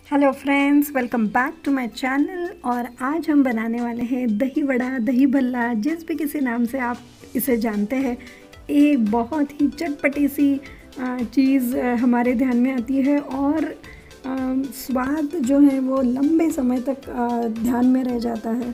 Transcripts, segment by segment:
Hello friends, welcome back to my channel. और आज हम बनाने वाले हैं दही वड़ा, दही भल्ला, जिस भी किसी नाम से आप इसे जानते हैं। एक बहुत ही चटपटी सी चीज़ हमारे ध्यान में आती है और स्वाद जो है वो लंबे समय तक ध्यान में रह जाता है।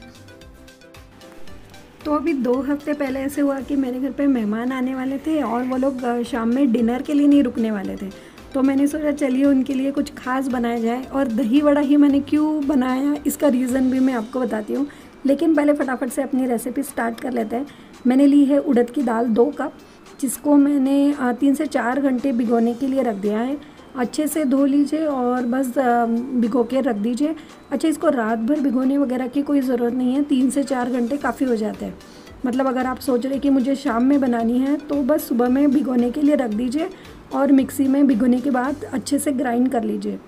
तो अभी 2 हफ्ते पहले ऐसे हुआ कि मेरे घर पे मेहमान आने वाले थे और वो लोग शाम में डिनर के लिए नहीं रुकने वाले थे। तो मैंने सोचा चलिए उनके लिए कुछ खास बनाया जाए। और दही वड़ा ही मैंने क्यों बनाया, इसका रीज़न भी मैं आपको बताती हूँ। लेकिन पहले फटाफट से अपनी रेसिपी स्टार्ट कर लेते हैं। मैंने ली है उड़द की दाल 2 कप, जिसको मैंने 3 से 4 घंटे भिगोने के लिए रख दिया है। अच्छे से धो लीजिए और बस भिगो के रख दीजिए। अच्छा, इसको रात भर भिगोने वगैरह की कोई ज़रूरत नहीं है, 3 से 4 घंटे काफ़ी हो जाते हैं। मतलब अगर आप सोच रहे कि मुझे शाम में बनानी है तो बस सुबह में भिगोने के लिए रख दीजिए और मिक्सी में भिगोने के बाद अच्छे से ग्राइंड कर लीजिए।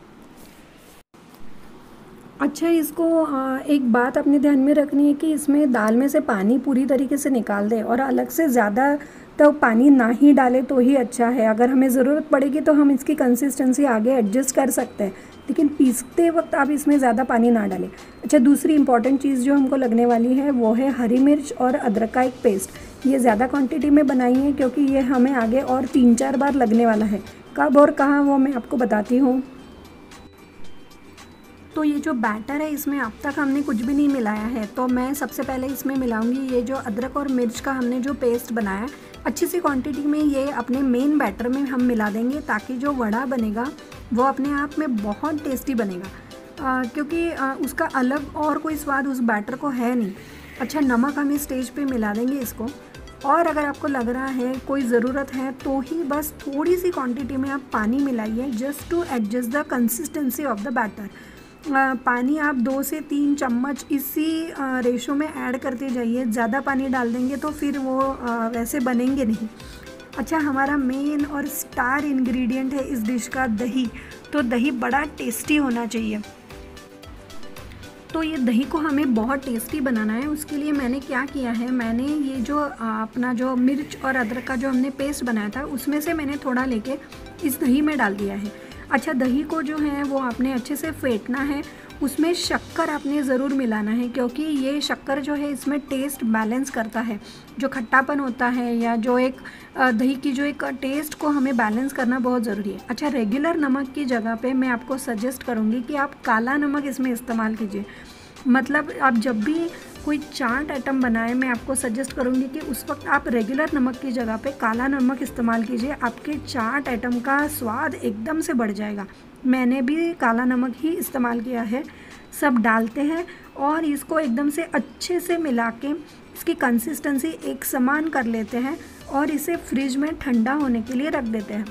अच्छा, इसको एक बात अपने ध्यान में रखनी है कि इसमें दाल में से पानी पूरी तरीके से निकाल दें और अलग से ज़्यादा तो पानी ना ही डालें तो ही अच्छा है। अगर हमें ज़रूरत पड़ेगी तो हम इसकी कंसिस्टेंसी आगे एडजस्ट कर सकते हैं, लेकिन पीसते वक्त आप इसमें ज़्यादा पानी ना डालें। अच्छा, दूसरी इंपॉर्टेंट चीज़ जो हमको लगने वाली है वो है हरी मिर्च और अदरक का एक पेस्ट। ये ज़्यादा क्वांटिटी में बनाई है क्योंकि ये हमें आगे और 3-4 बार लगने वाला है। कब और कहाँ वो मैं आपको बताती हूँ। तो ये जो बैटर है इसमें अब तक हमने कुछ भी नहीं मिलाया है। तो मैं सबसे पहले इसमें मिलाऊंगी ये जो अदरक और मिर्च का हमने जो पेस्ट बनाया है, अच्छी सी क्वांटिटी में ये अपने मेन बैटर में हम मिला देंगे ताकि जो वड़ा बनेगा वो अपने आप में बहुत टेस्टी बनेगा। क्योंकि उसका अलग और कोई स्वाद उस बैटर को है नहीं। अच्छा, नमक हम इस स्टेज पे मिला देंगे इसको। और अगर आपको लग रहा है कोई ज़रूरत है तो ही बस थोड़ी सी क्वांटिटी में आप पानी मिलाइए, just to adjust the consistency of the batter. पानी आप 2 से 3 चम्मच इसी रेशो में ऐड करते जाइए। ज़्यादा पानी डाल देंगे तो फिर वो वैसे बनेंगे नहीं। अच्छा, हमारा मेन और स्टार इंग्रेडिएंट है इस डिश का दही। तो दही बड़ा टेस्टी होना चाहिए। तो ये दही को हमें बहुत टेस्टी बनाना है। उसके लिए मैंने क्या किया है, मैंने ये जो अपना जो मिर्च और अदरक का जो हमने पेस्ट बनाया था उसमें से मैंने थोड़ा लेके इस दही में डाल दिया है। अच्छा, दही को जो है वो आपने अच्छे से फेंटना है। उसमें शक्कर आपने ज़रूर मिलाना है क्योंकि ये शक्कर जो है इसमें टेस्ट बैलेंस करता है। जो खट्टापन होता है या जो एक दही की जो एक टेस्ट को हमें बैलेंस करना बहुत ज़रूरी है। अच्छा, रेगुलर नमक की जगह पे मैं आपको सजेस्ट करूँगी कि आप काला नमक इसमें इस्तेमाल कीजिए। मतलब आप जब भी कोई चाट आइटम बनाएं, मैं आपको सजेस्ट करूंगी कि उस वक्त आप रेगुलर नमक की जगह पे काला नमक इस्तेमाल कीजिए। आपके चाट आइटम का स्वाद एकदम से बढ़ जाएगा। मैंने भी काला नमक ही इस्तेमाल किया है। सब डालते हैं और इसको एकदम से अच्छे से मिला के इसकी कंसिस्टेंसी एक समान कर लेते हैं और इसे फ्रिज में ठंडा होने के लिए रख देते हैं।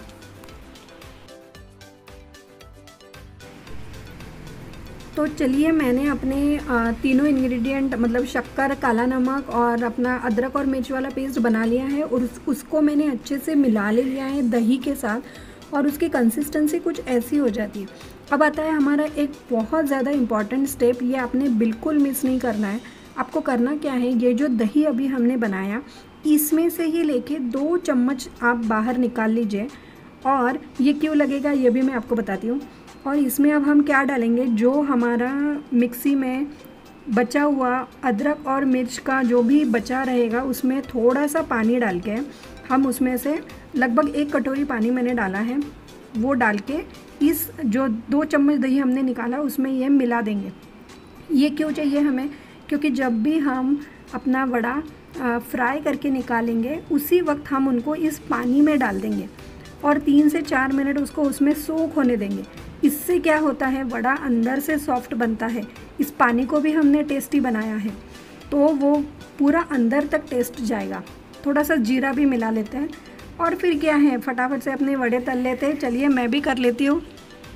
तो चलिए, मैंने अपने तीनों इंग्रेडिएंट मतलब शक्कर, काला नमक और अपना अदरक और मिर्च वाला पेस्ट बना लिया है और उसको मैंने अच्छे से मिला ले लिया है दही के साथ और उसकी कंसिस्टेंसी कुछ ऐसी हो जाती है। अब आता है हमारा एक बहुत ज़्यादा इम्पॉर्टेंट स्टेप। ये आपने बिल्कुल मिस नहीं करना है। आपको करना क्या है, ये जो दही अभी हमने बनाया इसमें से ही लेके 2 चम्मच आप बाहर निकाल लीजिए। और ये क्यों लगेगा ये भी मैं आपको बताती हूँ। और इसमें अब हम क्या डालेंगे, जो हमारा मिक्सी में बचा हुआ अदरक और मिर्च का जो भी बचा रहेगा उसमें थोड़ा सा पानी डाल के हम उसमें से लगभग 1 कटोरी पानी मैंने डाला है, वो डाल के इस जो 2 चम्मच दही हमने निकाला उसमें ये मिला देंगे। ये क्यों चाहिए हमें, क्योंकि जब भी हम अपना वड़ा फ्राई करके निकालेंगे उसी वक्त हम उनको इस पानी में डाल देंगे और 3 से 4 मिनट उसको उसमें सोख होने देंगे। इससे क्या होता है, वड़ा अंदर से सॉफ्ट बनता है। इस पानी को भी हमने टेस्टी बनाया है तो वो पूरा अंदर तक टेस्ट जाएगा। थोड़ा सा जीरा भी मिला लेते हैं और फिर क्या है, फटाफट से अपने वड़े तल लेते हैं। चलिए मैं भी कर लेती हूँ।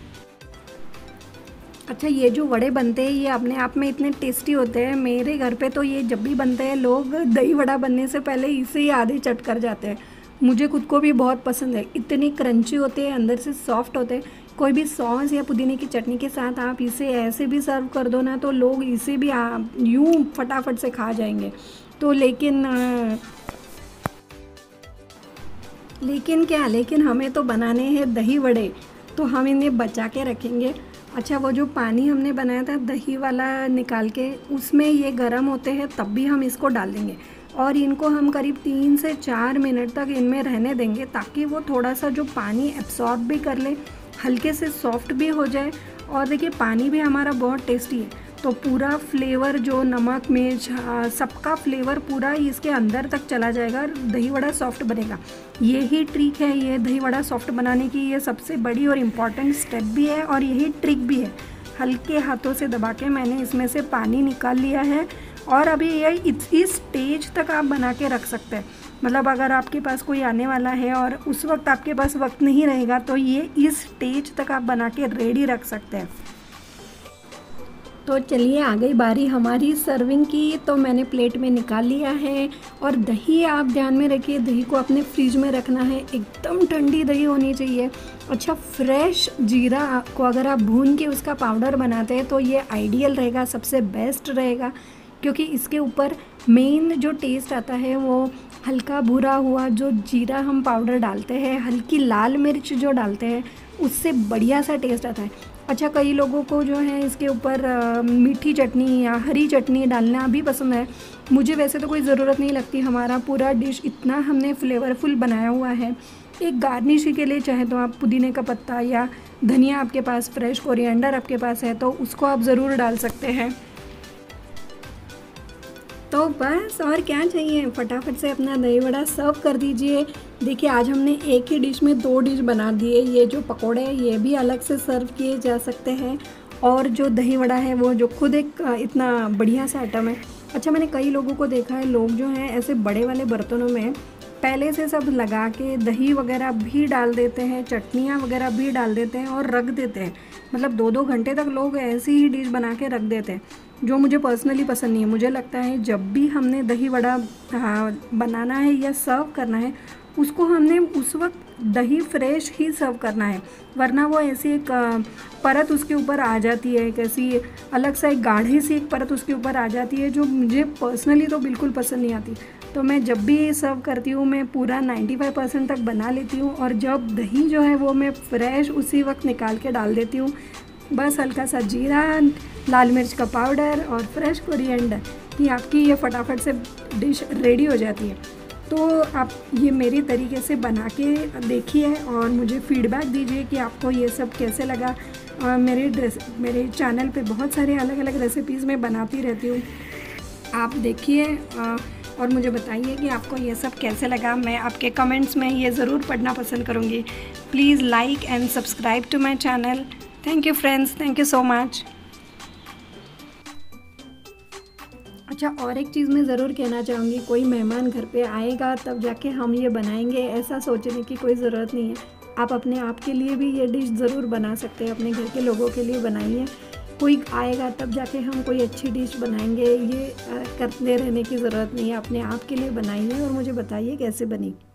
अच्छा, ये जो वड़े बनते हैं ये अपने आप में इतने टेस्टी होते हैं। मेरे घर पे तो ये जब भी बनते हैं लोग दही वड़ा बनने से पहले इसे ही आधे चट कर जाते हैं। मुझे खुद को भी बहुत पसंद है। इतनी क्रंची होते हैं, अंदर से सॉफ्ट होते हैं। कोई भी सॉस या पुदीने की चटनी के साथ आप इसे ऐसे भी सर्व कर दो ना तो लोग इसे भी यूं फटाफट से खा जाएंगे। तो लेकिन हमें तो बनाने हैं दही वड़े, तो हम इन्हें बचा के रखेंगे अच्छा, वो जो पानी हमने बनाया था दही वाला निकाल के, उसमें ये गर्म होते हैं तब भी हम इसको डाल देंगे और इनको हम करीब 3 से 4 मिनट तक इनमें रहने देंगे ताकि वो थोड़ा सा जो पानी एब्सॉर्ब भी कर ले, हल्के से सॉफ्ट भी हो जाए। और देखिए पानी भी हमारा बहुत टेस्टी है, तो पूरा फ्लेवर जो नमक मिर्च सबका फ्लेवर पूरा इसके अंदर तक चला जाएगा, दही वड़ा सॉफ्ट बनेगा। यही ट्रिक है, ये दही वड़ा सॉफ्ट बनाने की ये सबसे बड़ी और इम्पॉर्टेंट स्टेप भी है और यही ट्रिक भी है। हल्के हाथों से दबा के मैंने इसमें से पानी निकाल लिया है और अभी ये इस स्टेज तक आप बना के रख सकते हैं। मतलब अगर आपके पास कोई आने वाला है और उस वक्त आपके पास वक्त नहीं रहेगा तो ये इस स्टेज तक आप बना के रेडी रख सकते हैं। तो चलिए आ गई बारी हमारी सर्विंग की, तो मैंने प्लेट में निकाल लिया है। और दही आप ध्यान में रखिए, दही को अपने फ्रिज में रखना है, एकदम ठंडी दही होनी चाहिए। अच्छा, फ्रेश जीरा को अगर आप भून के उसका पाउडर बनाते हैं तो ये आइडियल रहेगा, सबसे बेस्ट रहेगा, क्योंकि इसके ऊपर मेन जो टेस्ट आता है वो हल्का भुरा हुआ जो जीरा हम पाउडर डालते हैं, हल्की लाल मिर्च जो डालते हैं, उससे बढ़िया सा टेस्ट आता है। अच्छा, कई लोगों को जो है इसके ऊपर मीठी चटनी या हरी चटनी डालना भी पसंद है। मुझे वैसे तो कोई ज़रूरत नहीं लगती, हमारा पूरा डिश इतना हमने फ्लेवरफुल बनाया हुआ है। एक गार्निश के लिए चाहे तो आप पुदीने का पत्ता या धनिया आपके पास, फ्रेश कोरिएंडर आपके पास है तो उसको आप ज़रूर डाल सकते हैं। तो बस और क्या चाहिए, फटाफट से अपना दही वड़ा सर्व कर दीजिए। देखिए आज हमने एक ही डिश में 2 डिश बना दिए। ये जो पकोड़े हैं ये भी अलग से सर्व किए जा सकते हैं और जो दही वड़ा है वो जो खुद एक इतना बढ़िया सा आइटम है। अच्छा, मैंने कई लोगों को देखा है, लोग जो हैं ऐसे बड़े वाले बर्तनों में पहले से सब लगा के दही वगैरह भी डाल देते हैं, चटनियाँ वगैरह भी डाल देते हैं और रख देते हैं। मतलब 2-2 घंटे तक लोग ऐसी ही डिश बना के रख देते हैं, जो मुझे पर्सनली पसंद नहीं है। मुझे लगता है जब भी हमने दही वड़ा बनाना है या सर्व करना है, उसको हमने उस वक्त दही फ्रेश ही सर्व करना है, वरना वो ऐसी एक परत उसके ऊपर आ जाती है, एक ऐसी अलग सा एक गाढ़ी सी एक परत उसके ऊपर आ जाती है, जो मुझे पर्सनली तो बिल्कुल पसंद नहीं आती। तो मैं जब भी सर्व करती हूँ मैं पूरा 95% तक बना लेती हूँ और जब दही जो है वो मैं फ्रेश उसी वक्त निकाल के डाल देती हूँ। बस हल्का सा जीरा, लाल मिर्च का पाउडर और फ्रेश कोरिएंडर कि आपकी ये फटाफट से डिश रेडी हो जाती है। तो आप ये मेरी तरीके से बना के देखिए और मुझे फीडबैक दीजिए कि आपको ये सब कैसे लगा। मेरे चैनल पे बहुत सारे अलग अलग रेसिपीज़ मैं बनाती रहती हूँ, आप देखिए और मुझे बताइए कि आपको ये सब कैसे लगा। मैं आपके कमेंट्स में ये ज़रूर पढ़ना पसंद करूँगी। Please like and subscribe to my channel. Thank you friends, thank you so much. अच्छा, और एक चीज़ मैं ज़रूर कहना चाहूँगी, कोई मेहमान घर पे आएगा तब जाके हम ये बनाएंगे ऐसा सोचने की कोई ज़रूरत नहीं है। आप अपने आप के लिए भी ये डिश ज़रूर बना सकते हैं, अपने घर के लोगों के लिए बनाइए। कोई आएगा तब जाके हम कोई अच्छी डिश बनाएंगे, ये करते रहने की ज़रूरत नहीं है। अपने आप के लिए बनाइए और मुझे बताइए कैसे बनी।